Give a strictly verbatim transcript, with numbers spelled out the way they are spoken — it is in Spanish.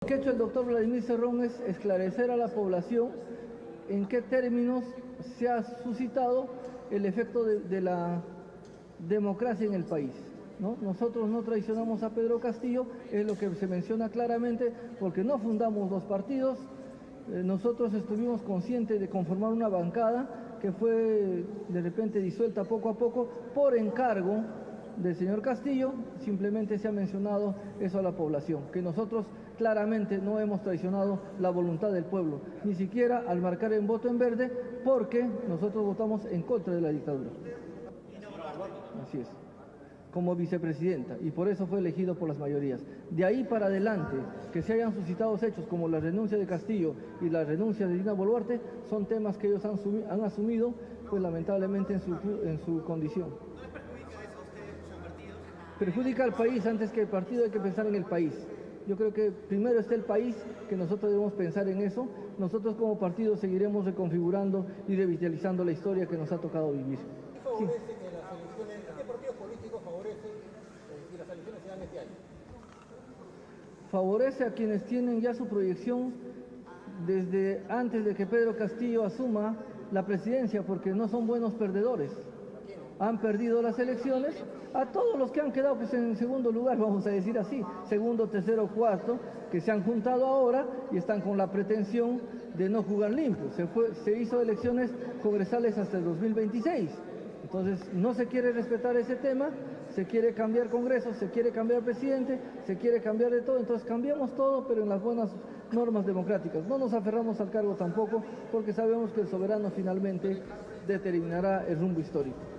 Lo que ha hecho el doctor Vladimir Cerrón es esclarecer a la población en qué términos se ha suscitado el efecto de, de la democracia en el país, ¿no? Nosotros no traicionamos a Pedro Castillo, es lo que se menciona claramente, porque no fundamos los partidos. Eh, nosotros estuvimos conscientes de conformar una bancada que fue de repente disuelta poco a poco por encargo del señor Castillo. Simplemente se ha mencionado eso a la población, que nosotros claramente no hemos traicionado la voluntad del pueblo, ni siquiera al marcar el voto en verde, porque nosotros votamos en contra de la dictadura. Así es, como vicepresidenta, y por eso fue elegido por las mayorías. De ahí para adelante, que se hayan suscitado hechos como la renuncia de Castillo y la renuncia de Dina Boluarte, son temas que ellos han, han asumido, pues lamentablemente en su, en su condición. Perjudica al país antes que el partido, hay que pensar en el país. Yo creo que primero está el país, que nosotros debemos pensar en eso. Nosotros como partido seguiremos reconfigurando y revitalizando la historia que nos ha tocado vivir. Sí. ¿Qué partidos políticos favorecen que las elecciones se dan este año? Favorece a quienes tienen ya su proyección desde antes de que Pedro Castillo asuma la presidencia, porque no son buenos perdedores. Han perdido las elecciones a todos los que han quedado pues, en segundo lugar, vamos a decir así, segundo, tercero, cuarto, que se han juntado ahora y están con la pretensión de no jugar limpio. Se, fue, se hizo elecciones congresales hasta el dos mil veintiséis. Entonces no se quiere respetar ese tema, se quiere cambiar Congreso, se quiere cambiar presidente, se quiere cambiar de todo. Entonces cambiamos todo, pero en las buenas normas democráticas. No nos aferramos al cargo tampoco, porque sabemos que el soberano finalmente determinará el rumbo histórico.